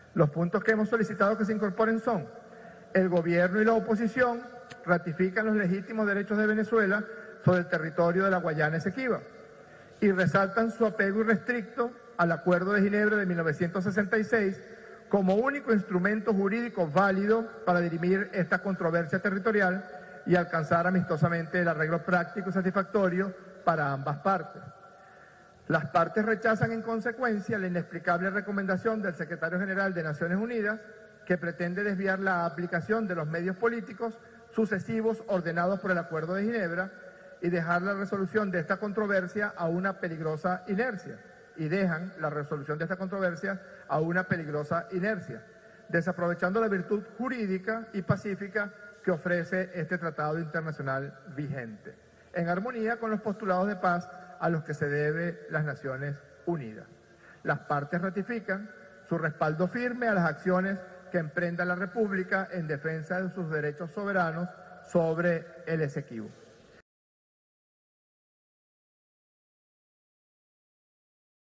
Los puntos que hemos solicitado que se incorporen son: el gobierno y la oposición ratifican los legítimos derechos de Venezuela sobre el territorio de la Guayana Esequiba y resaltan su apego irrestricto al Acuerdo de Ginebra de 1966 como único instrumento jurídico válido para dirimir esta controversia territorial y alcanzar amistosamente el arreglo práctico y satisfactorio para ambas partes. Las partes rechazan en consecuencia la inexplicable recomendación del Secretario General de Naciones Unidas, que pretende desviar la aplicación de los medios políticos sucesivos ordenados por el Acuerdo de Ginebra y dejar la resolución de esta controversia a una peligrosa inercia. Desaprovechando la virtud jurídica y pacífica que ofrece este tratado internacional vigente, en armonía con los postulados de paz a los que se debe las Naciones Unidas. Las partes ratifican su respaldo firme a las acciones que emprenda la República en defensa de sus derechos soberanos sobre el Esequibo.